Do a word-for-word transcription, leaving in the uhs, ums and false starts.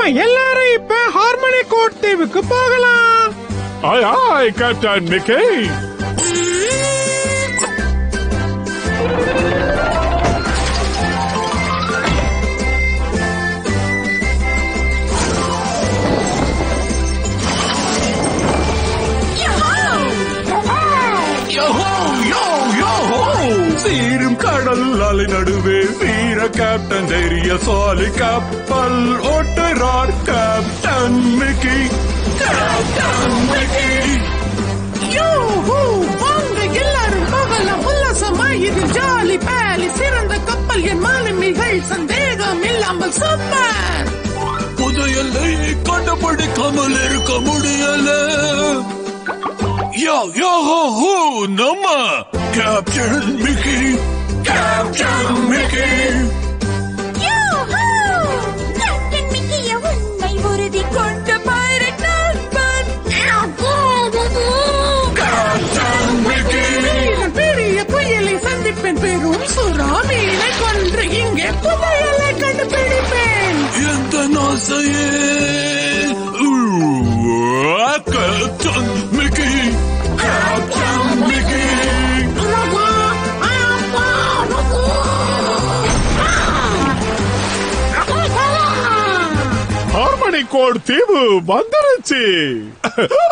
நம்ம எல்லாரும் இப்ப ஹார்மோனி கோட் தீவுக்கு போகலாம். ஆய் ஆய் கேப்டன் மிக்கி. சீரும் கடல் அலை நடுவே வீர கேப்டன் தைரியசாலி கப்பல் ஓட்டுறார் captain Mickey. Captain Mickey. Yoho, வாங்க எல்லாரும் போகலாம் உல்லாசமா. இது ஜாலி பேலி சிறந்த கப்பல் என் மாலுமிகள் சந்தேகம் இல்லாமல் சூப்பர். புதையலை கண்டுபிடிக்காமல் இருக்க முடியல. யோ யோ ஹோ நம்ம captain Mickey. Captain Mickey. Yoho, captain மிக்கிய உண்மை உறுதி கொண்ட பைரட் நண்பன். கேப்டன் மிக்கி. பெரிய புயலை சந்திப்பேன், பெரும் சுறாமீனை கொன்று இங்கே புதையலை கண்டுபிடிப்பேன். எந்த நாசையே captain Mickey. Captain Mickey. Harmony கோட் தீவு வந்துருச்சு.